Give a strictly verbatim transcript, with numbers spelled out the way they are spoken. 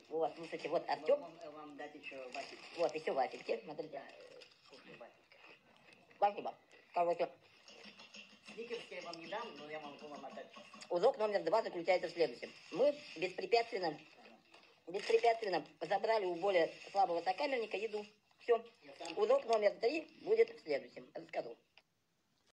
Вот, слушайте, вот Артем. Вам, вам дать еще вафельки. Вот, еще вафельки, смотрите. Вкусная вафелька. Спасибо. Короче. Сникерс я вам не дам, но я могу вам отдать. Урок номер два заключается в следующем. Мы беспрепятственно, беспрепятственно забрали у более слабого сокамерника еду. Все. Урок номер три будет в следующем. Расскажу.